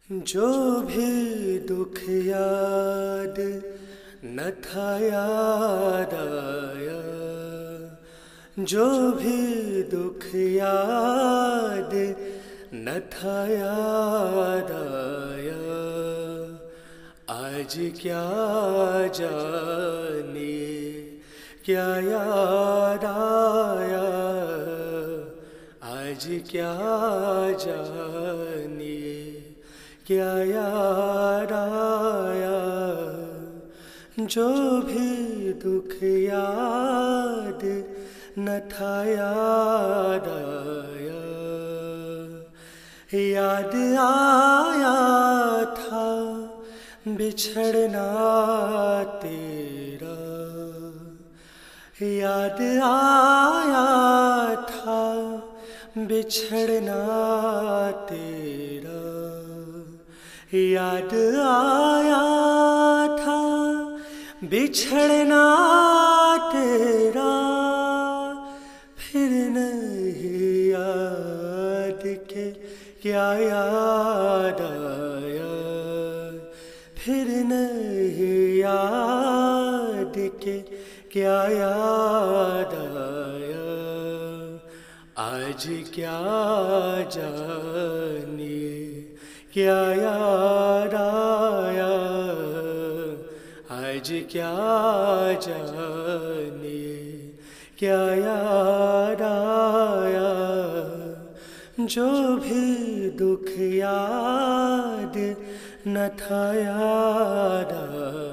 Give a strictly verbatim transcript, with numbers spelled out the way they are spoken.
जो भी दुख याद न था याद आया, जो भी दुख याद न था याद आया, आज क्या जानिए क्या याद आया, आज क्या जानिए क्या याद आया। जो भी दुख याद न था याद आया, याद आया था बिछड़ना तेरा, याद आया था बिछड़ना तेरा, याद आया था बिछड़ना तेरा, फिर नहीं याद के क्या याद आया, फिर नहीं याद के क्या याद आया। आज क्या जानिए क्या याद आया, आज क्या जानिए क्या याद आया। जो भी दुख याद न था याद आया,